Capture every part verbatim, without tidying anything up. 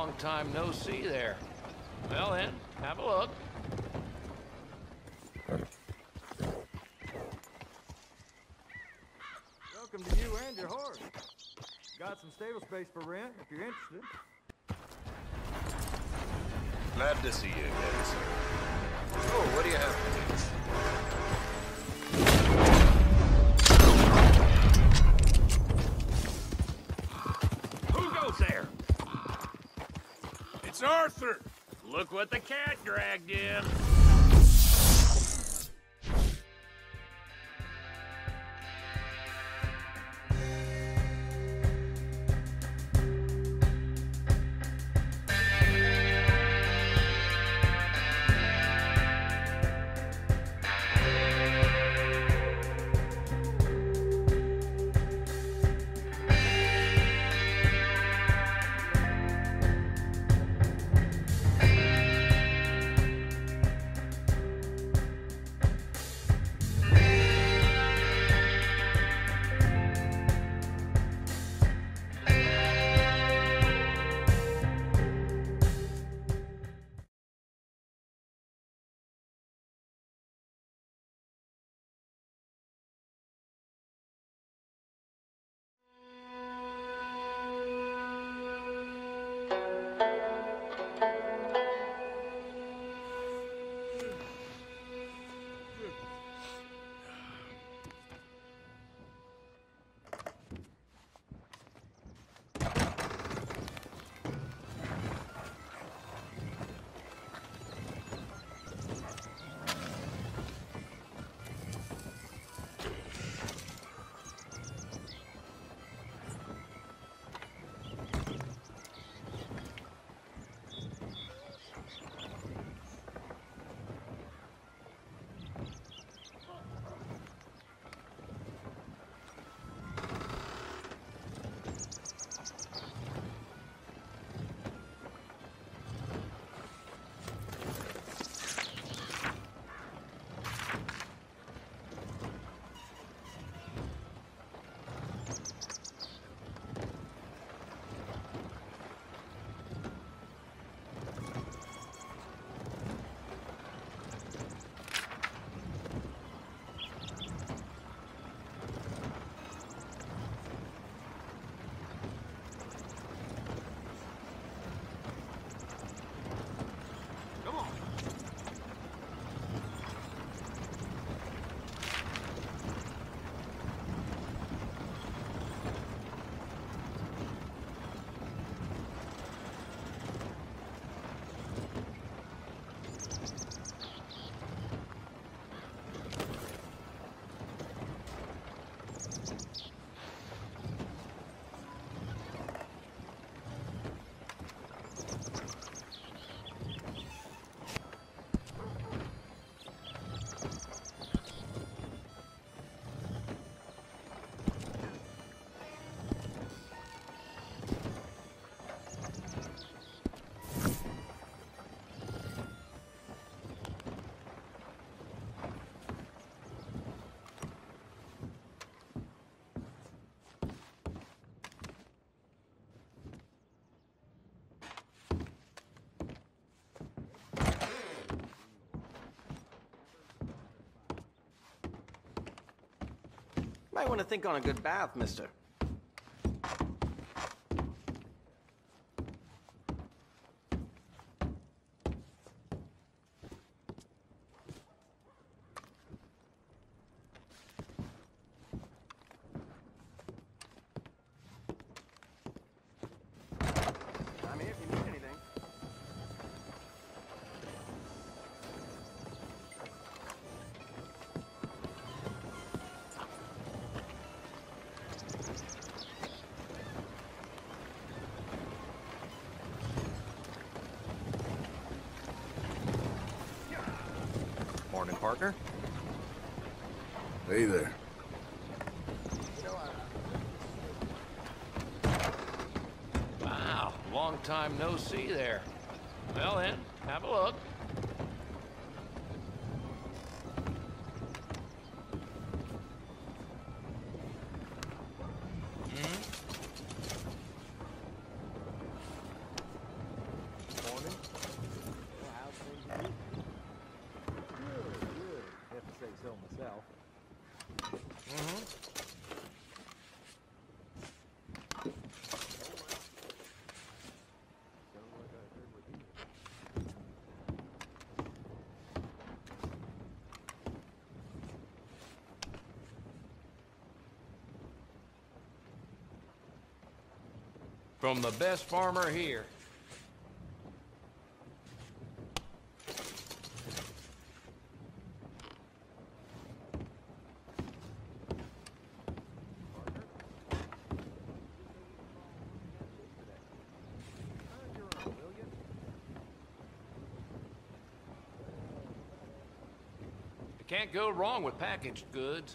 long time no see there. Well then, have a look. Welcome to you and your horse. Got some stable space for rent if you're interested. Glad to see you again, sir. Oh, what do you have for me? There. It's Arthur! Look what the cat dragged in. Might want to think on a good bath, mister. I'm here if you need anything. Morning, partner. Hey there. Wow, long time no see there. Well then, have a look. From the best farmer here. You can't go wrong with packaged goods.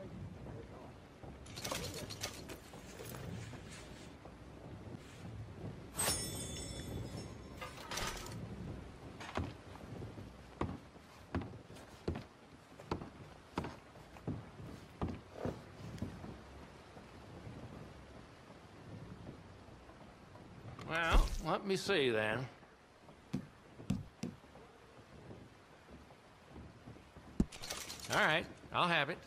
Well, let me see then. All right, I'll have it.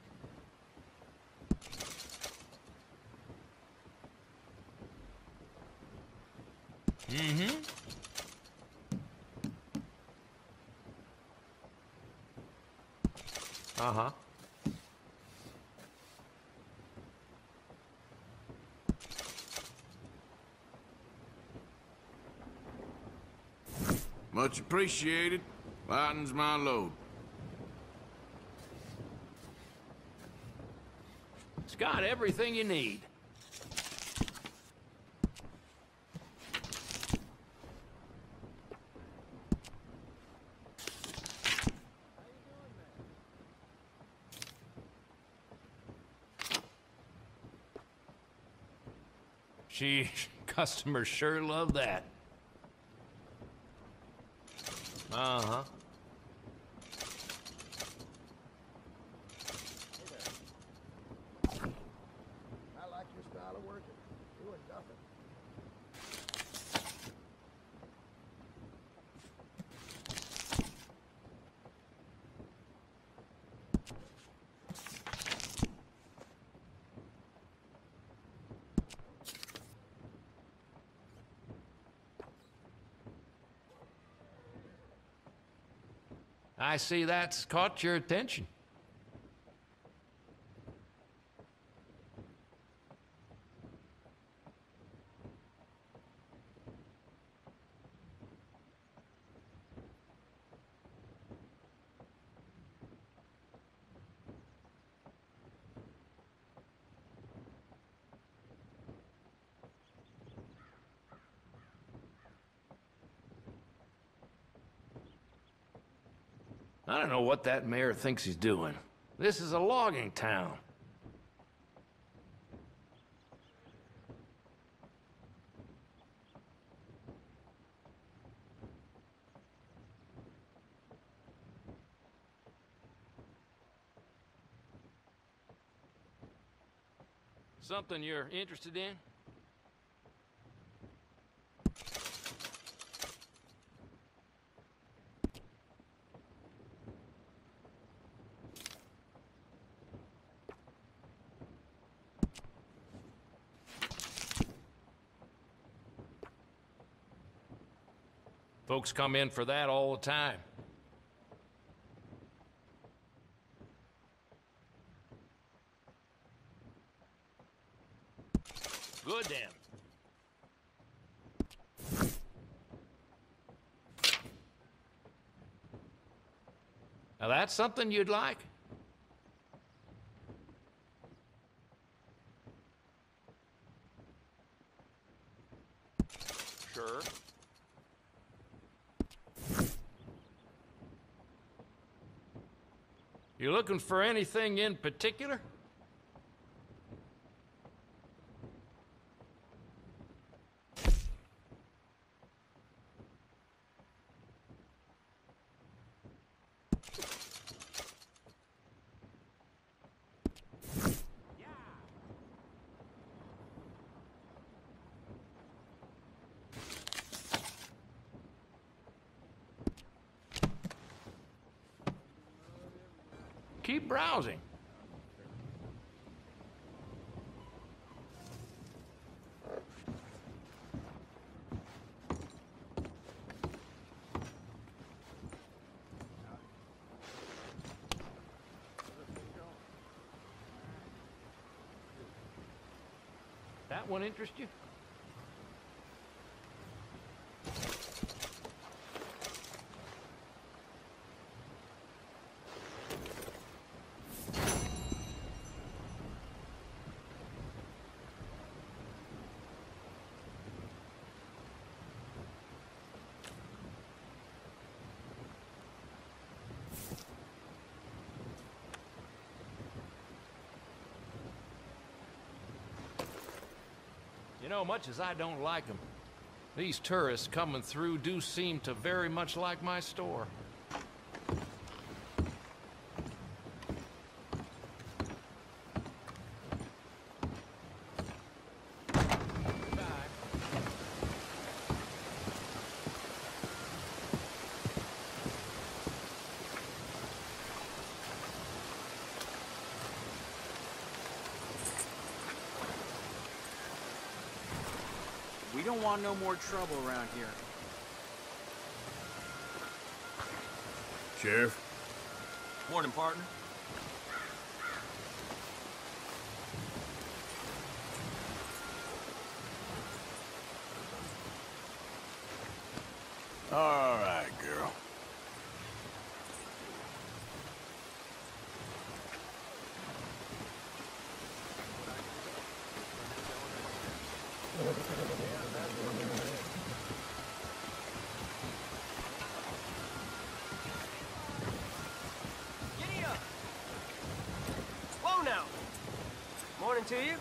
Mm-hmm. Uh-huh. Much appreciated. Lightens my load. It's got everything you need. She, customers sure love that. Uh-huh. I like your style of working. Doing nothing. I see that's caught your attention. I don't know what that mayor thinks he's doing. This is a logging town. Something you're interested in? Folks come in for that all the time. Good then. Now that's something you'd like? Sure. You looking for anything in particular? Keep browsing. that one interest you? You know, much as I don't like them, these tourists coming through do seem to very much like my store. We don't want no more trouble around here. Sheriff? Morning, partner. All right, girl. Giddy up! Whoa now! Morning to you.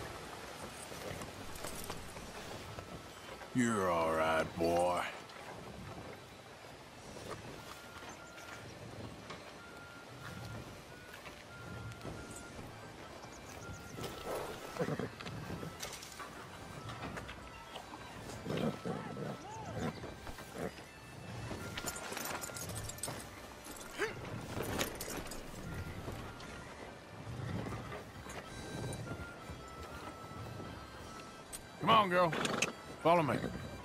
You're all right, boy. Come on, girl. Follow me.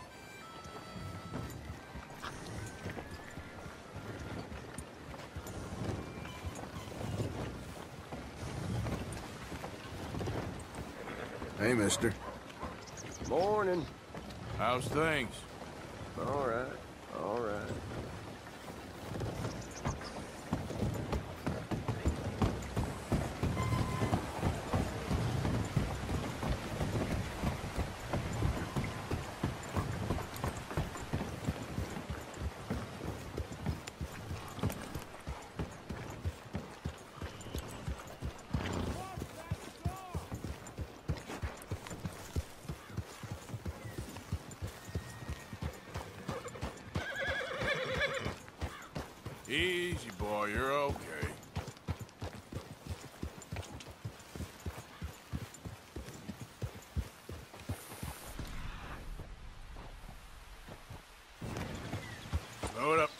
Hey, mister. Morning. How's things? All right, all right. Easy, boy. You're okay. Load up.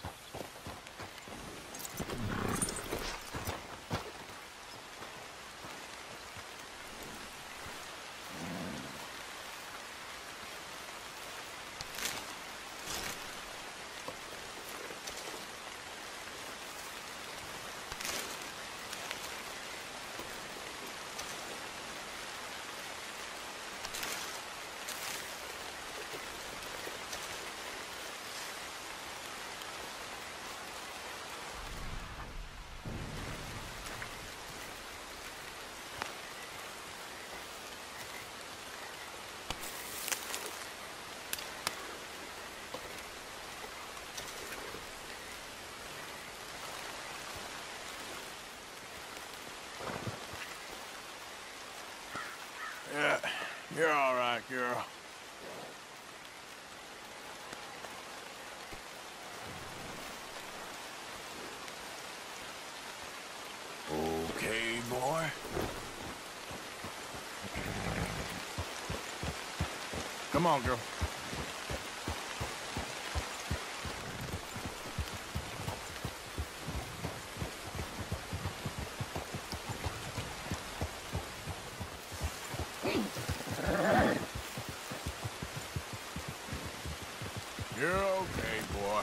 Yeah, you're all right, girl. Okay, boy. Come on, girl. You're okay, boy.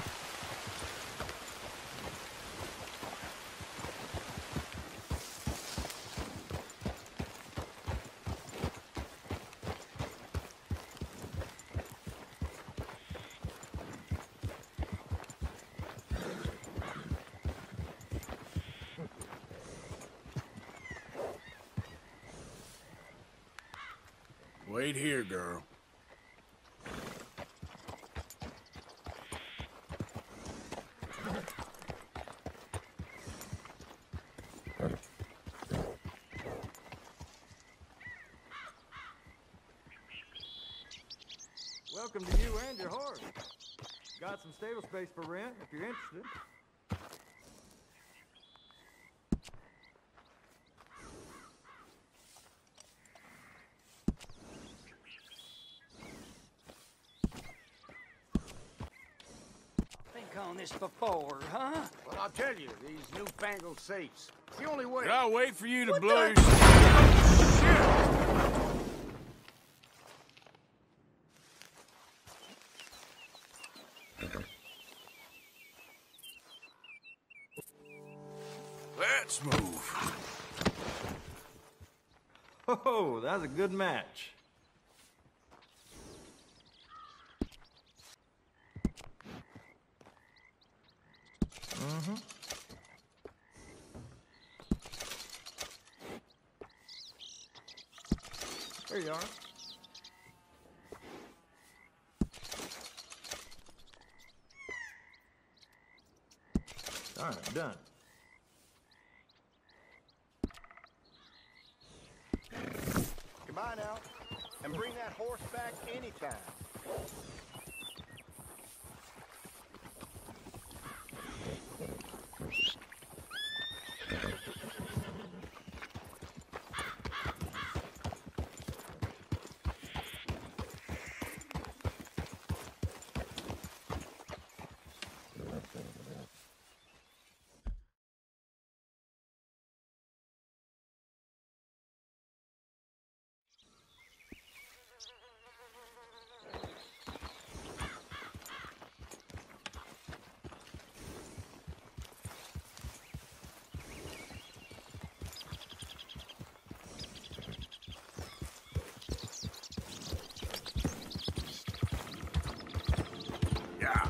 Wait here, girl. Welcome to you and your horse. Got some stable space for rent if you're interested. Think on this before, huh? Well, I'll tell you, these newfangled safes. It's the only way. I'll wait for you to What blow the- your Let's move. Oh, that's a good match. Mm-hmm. There you are. All right, done. Come on out and bring that horse back anytime. Yeah.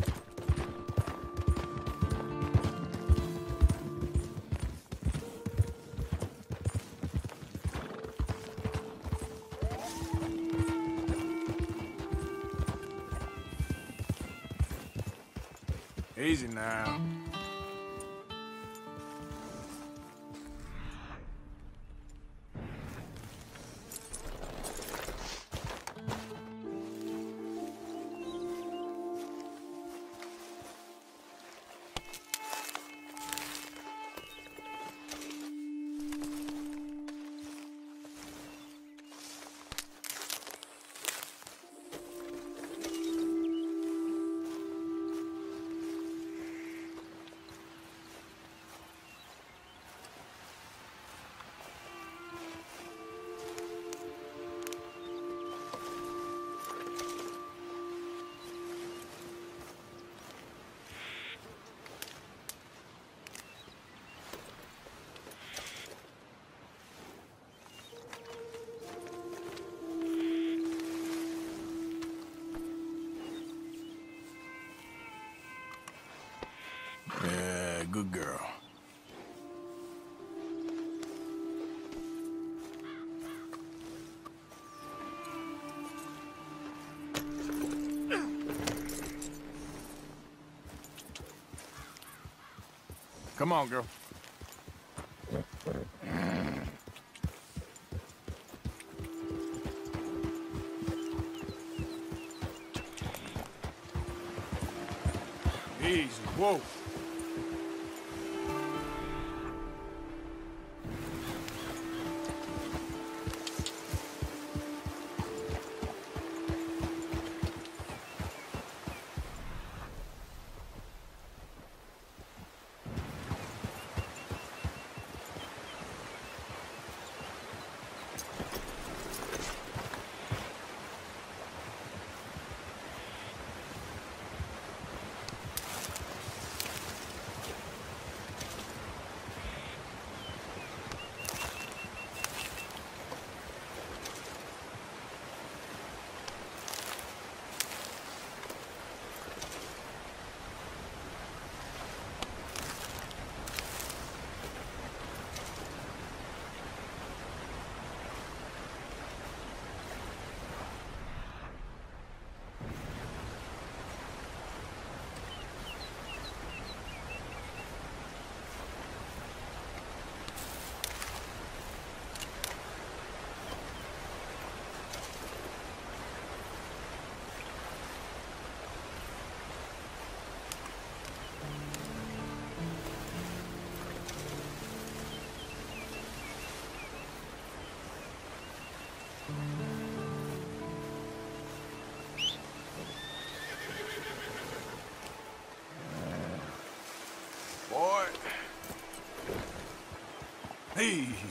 Easy now. Yeah, good girl. Come on, girl. Easy. Whoa.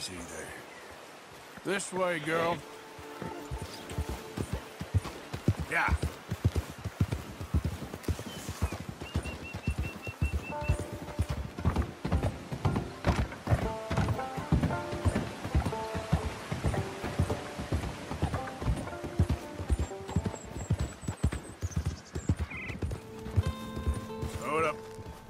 see there. This way, girl. Yeah. Hold up.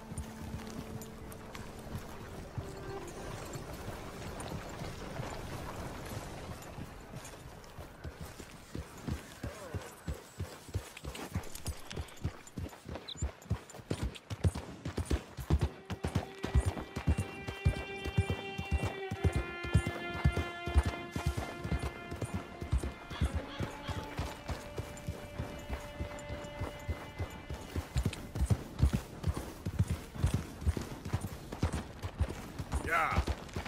Yeah.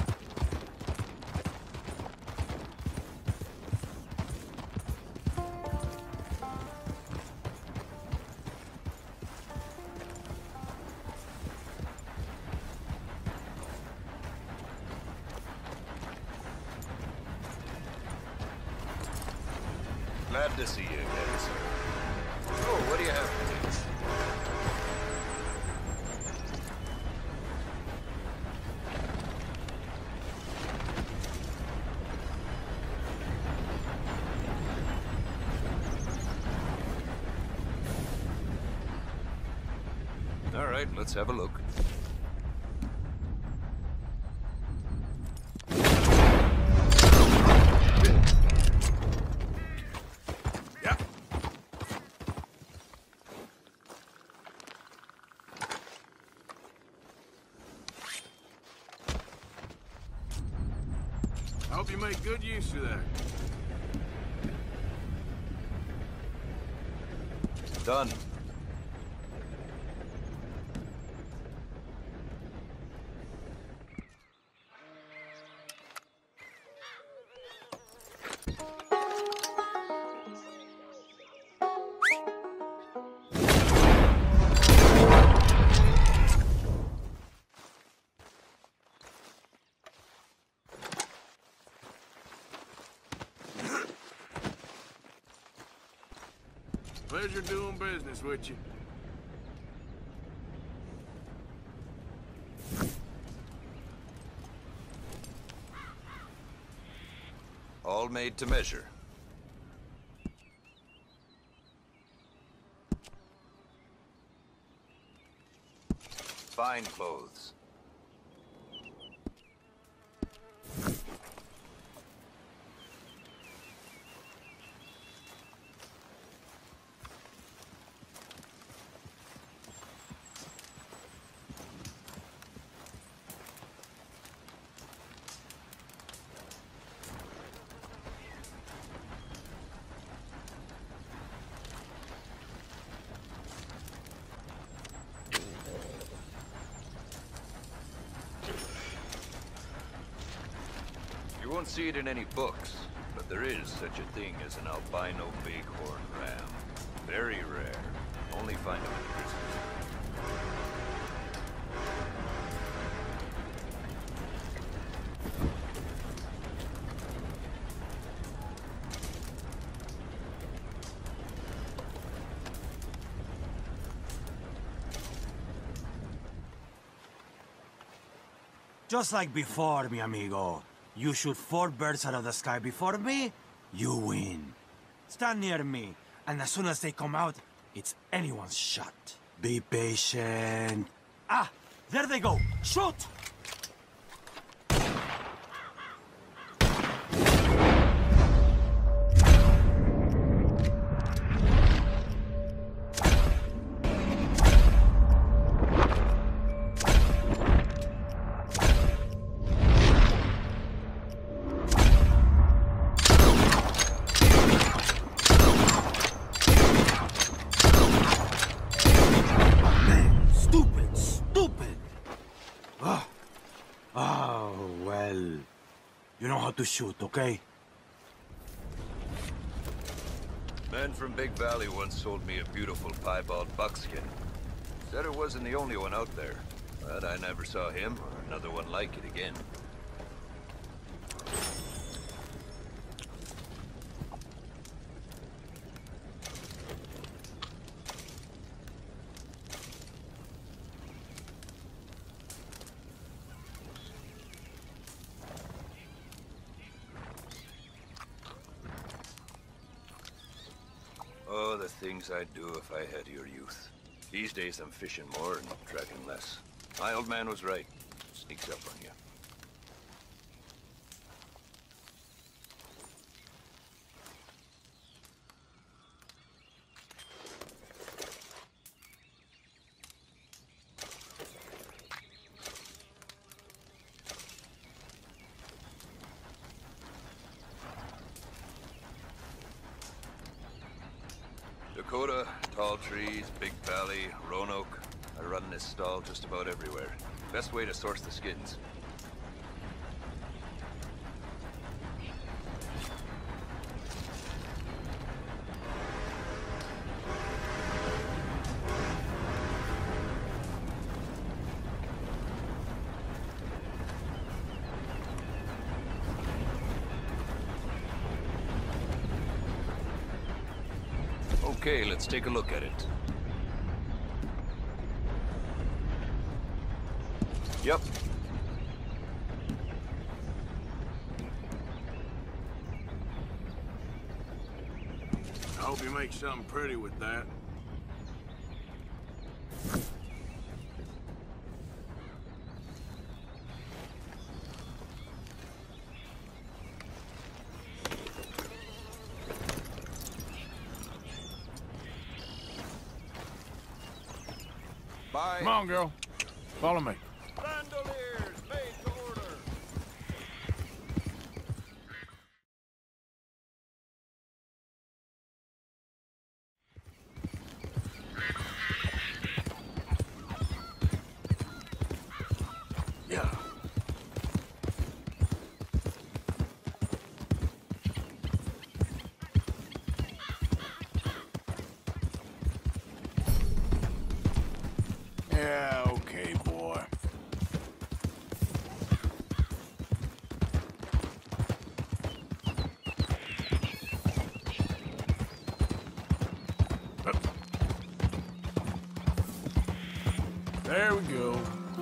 Glad to see you again, sir. Oh, what do you have for me? All right, let's have a look. Yeah. I hope you make good use of that. Done. Pleasure doing business with you. All made to measure. Fine clothes. You won't see it in any books, but there is such a thing as an albino bighorn ram. Very rare. Only find them in prisons. Just like before, mi amigo. You shoot four birds out of the sky before me, you win. Stand near me, and as soon as they come out, it's anyone's shot. Be patient. Ah, there they go. Shoot! To shoot, okay? Man from Big Valley once sold me a beautiful piebald buckskin. Said it wasn't the only one out there, but I never saw him or another one like it again. Oh, the things I'd do if I had your youth. These days I'm fishing more and dragging less. My old man was right. Sneaks up on you. Dakota, tall trees, big valley, Roanoke. I run this stall just about everywhere. Best way to source the skins. Okay, let's take a look at it. Yep. I hope you make something pretty with that. Bye. Come on, girl. Follow me. Bandoliers, made to order. Yeah. Yeah, okay, boy. Up. There we go.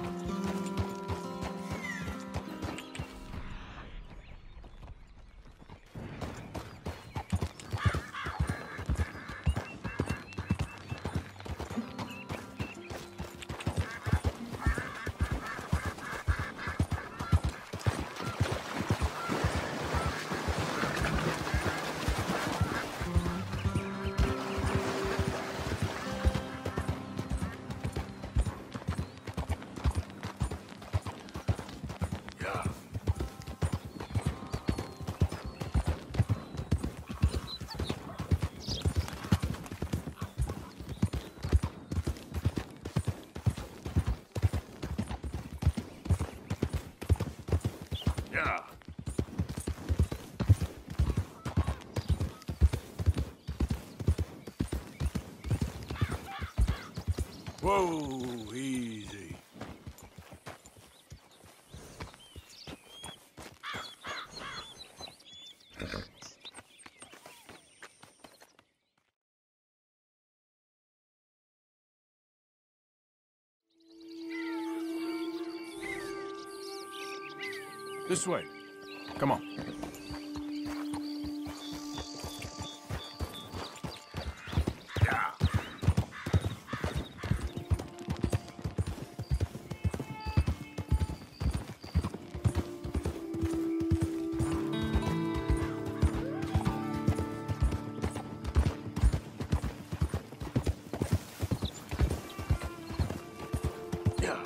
Yeah. Whoa, easy. This way. Come on. Yeah. Yeah.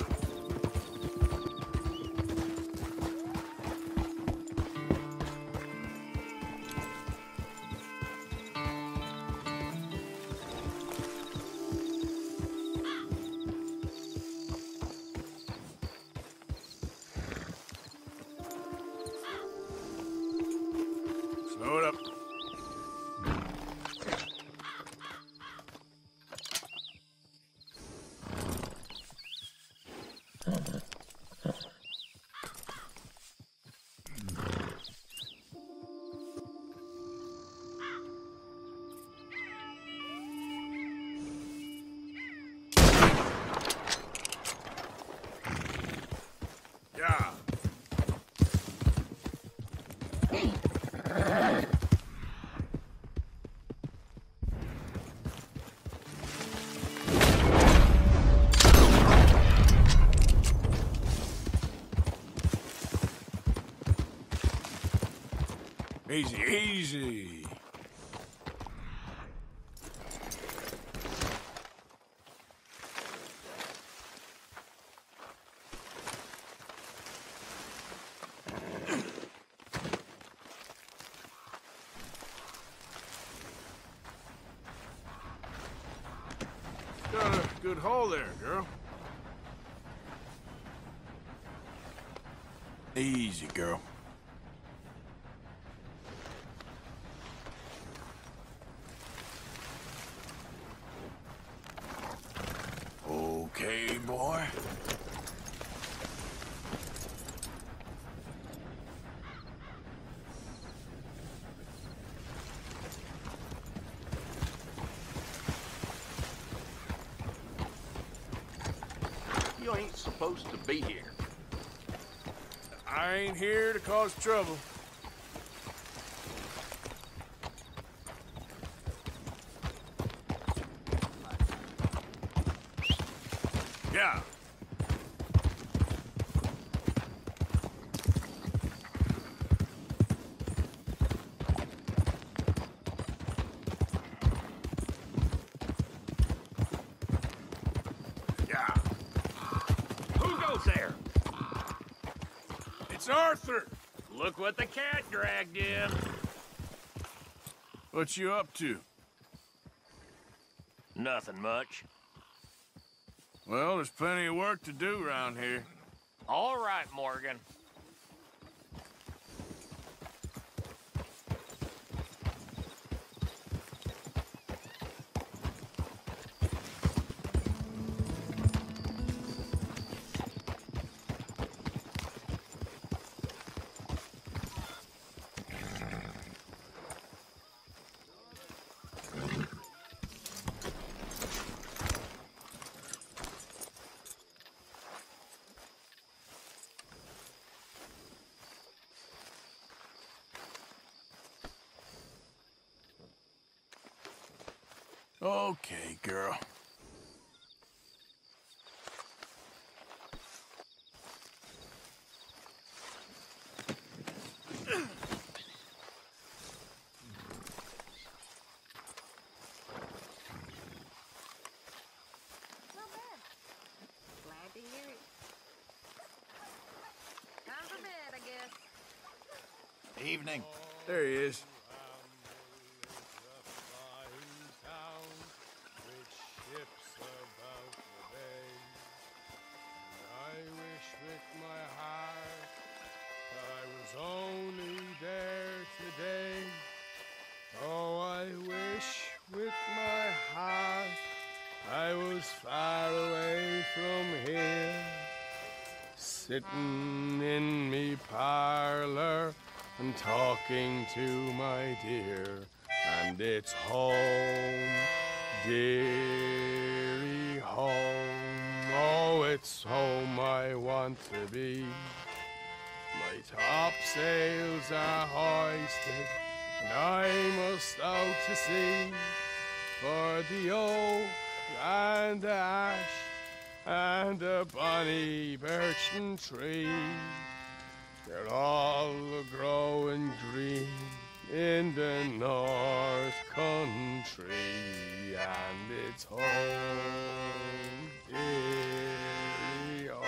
Easy, easy. Got a good haul there, girl. Easy, girl. Okay, boy. You ain't supposed to be here. I ain't here to cause trouble. Yeah. Yeah. Who goes there? It's Arthur. Look what the cat dragged in. What you up to? Nothing much. Well, there's plenty of work to do around here. All right, Morgan. Okay, girl. Glad to hear it. Time for bed, I guess. Evening. There he is. Only there today. Oh, I wish with my heart I was far away from here, sitting in me parlor and talking to my dear. And it's home, dearie home. Oh, it's home I want to be. My topsails are hoisted, and I must out to sea, for the oak and the ash and the bonny birchen tree, they're all growing green in the north country, and it's home, dearie home.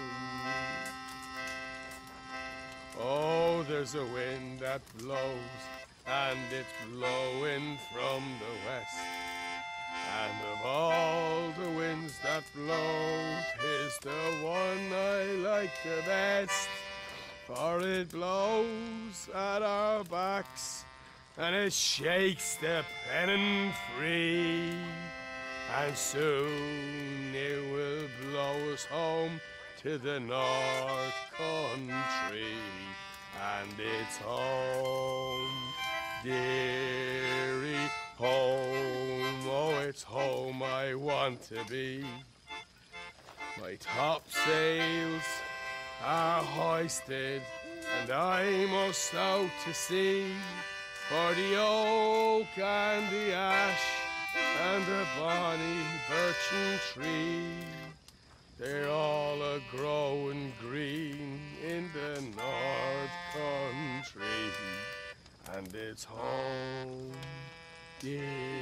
Oh, there's a wind that blows, and it's blowing from the west. And of all the winds that blow, 'tis the one I like the best. For it blows at our backs, and it shakes the pennon free. And soon it will blow us home to the north country, and it's home, dearie home. Oh, it's home I want to be. My topsails are hoisted, and I must out to sea, for the oak and the ash and the bonny birchen tree, they're all a growing green in the north country, and it's home, dearly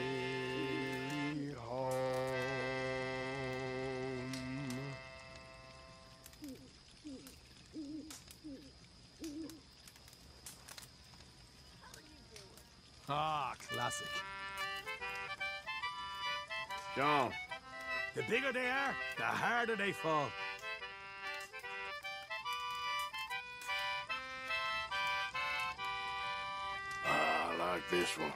home. Ah, classic. John. The bigger they are, the harder they fall. Ah, I like this one.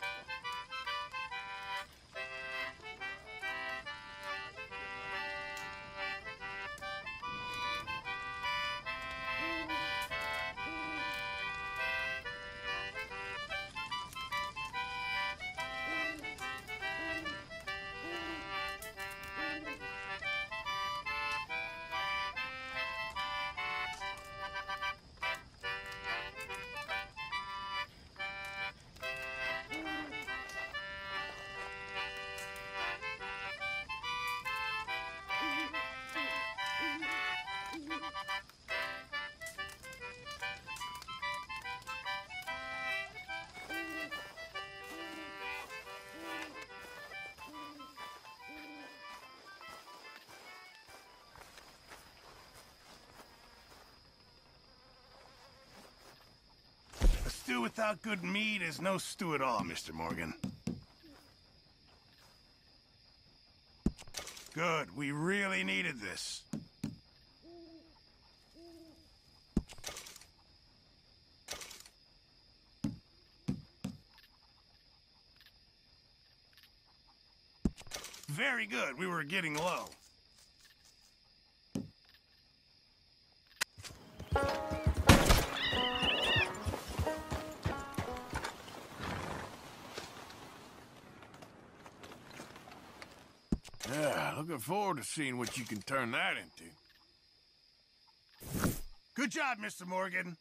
A stew without good meat is no stew at all, Mister Morgan. Good. We really needed this. Very good. We were getting low. Yeah, looking forward to seeing what you can turn that into. Good job, Mister Morgan.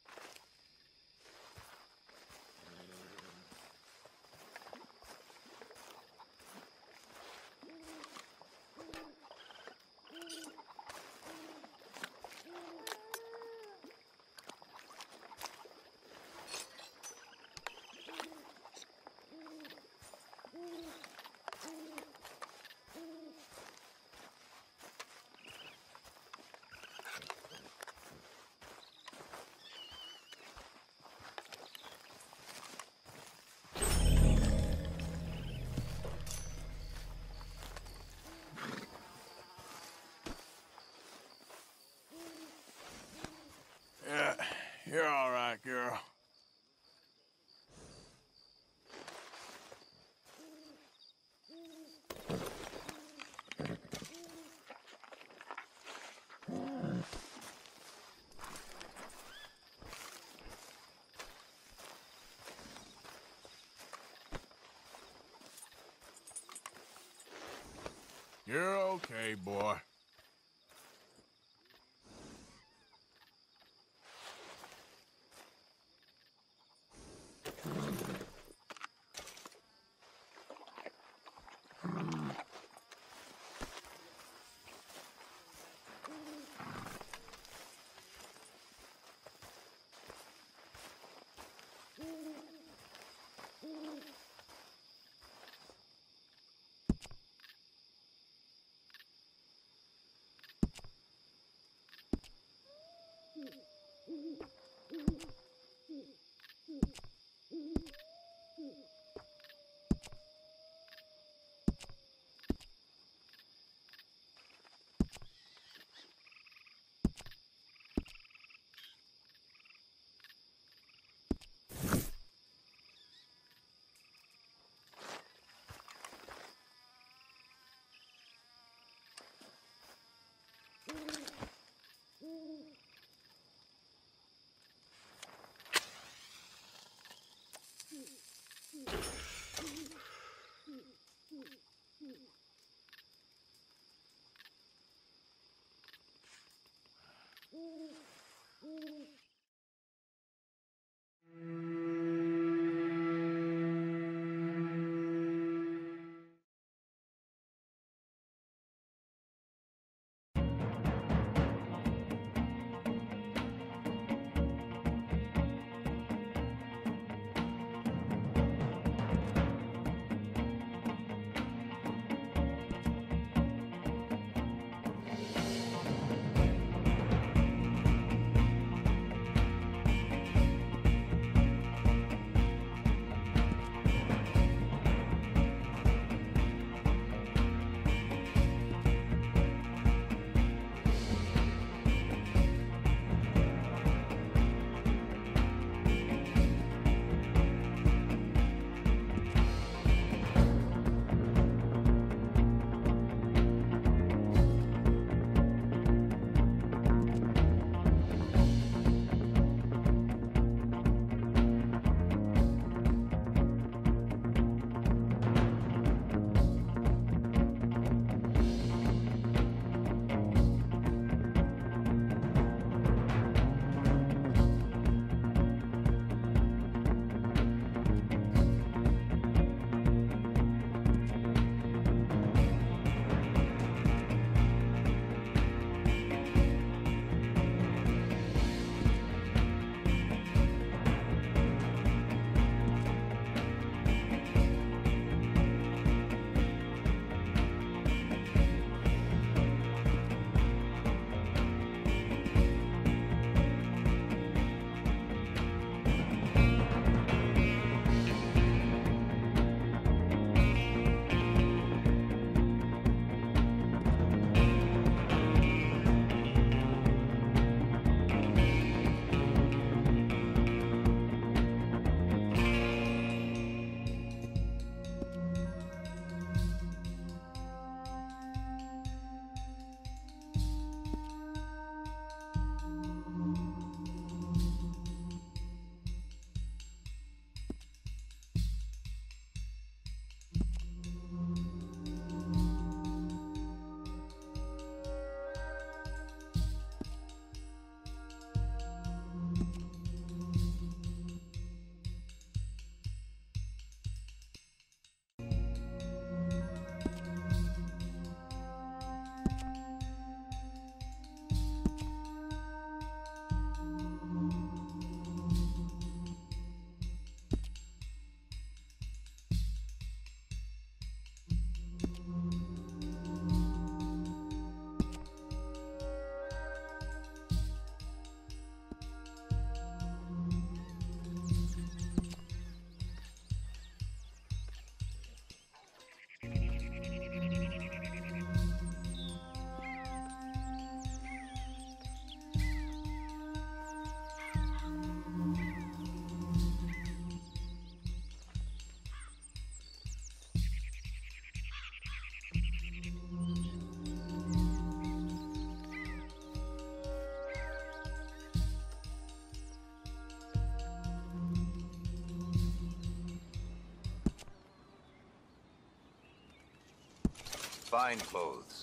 Yeah, you're all right, girl. You're okay, boy. Fine clothes.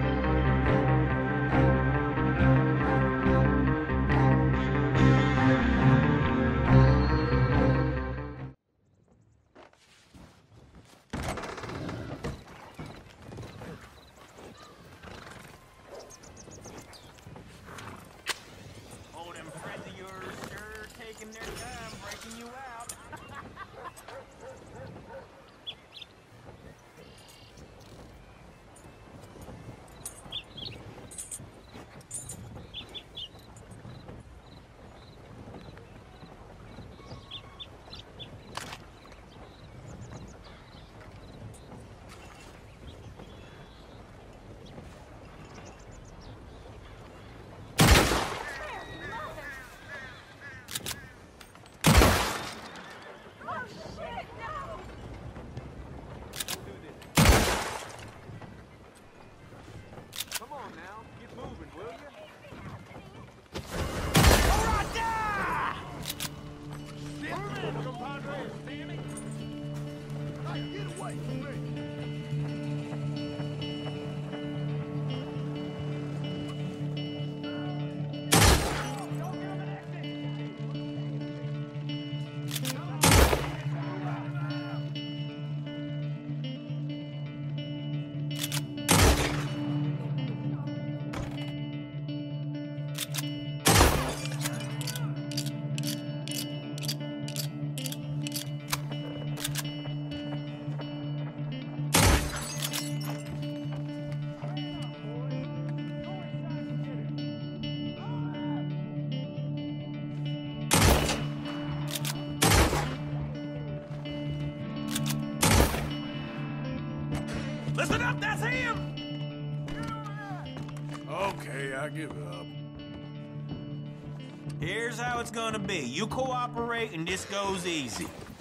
Oh, them friends of yours sure taking their time breaking you out. Listen up, that's him! Okay, I give up. Here's how it's gonna be. You cooperate and this goes easy.